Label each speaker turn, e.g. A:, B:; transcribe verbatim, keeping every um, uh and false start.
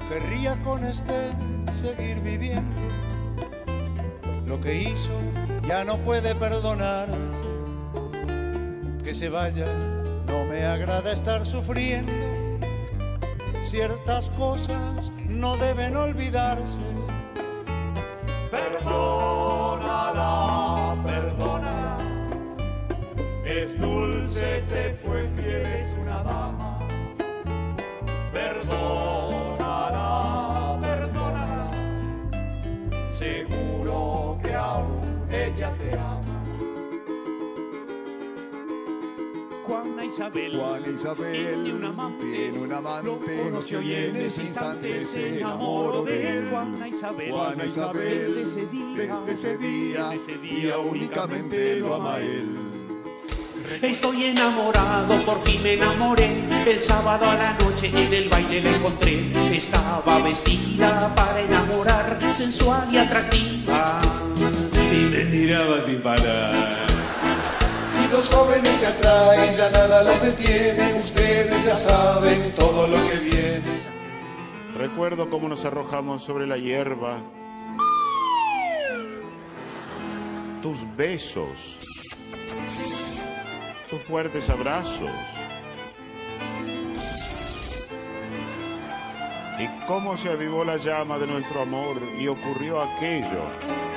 A: querría con este seguir viviendo. Lo que hizo ya no puede perdonarse. Que se vaya, no me agrada estar sufriendo. Ciertas cosas no deben olvidarse.
B: Perdónala, perdónala. Es dulce, te fue fiel, es una dama. Perdónala, perdónala. Seguro que aún ella te ama.
C: Juana Isabel,
D: Juana Isabel
C: tiene un amante,
D: tiene un amante,
C: lo conoció y en ese instante se enamoró de él. Juana Isabel,
D: Juana Isabel,
C: desde ese día,
D: desde ese día,
C: desde ese
D: día únicamente lo ama él.
C: Estoy enamorado, por fin me enamoré. El sábado a la noche en el baile la encontré. Estaba vestida para enamorar, sensual y atractiva, y me miraba sin parar.
E: Si los jóvenes se atraen, ya nada los detiene. Ustedes ya saben todo lo que viene.
F: Recuerdo cómo nos arrojamos sobre la hierba. Tus besos. Tus fuertes abrazos. Y cómo se avivó la llama de nuestro amor y ocurrió aquello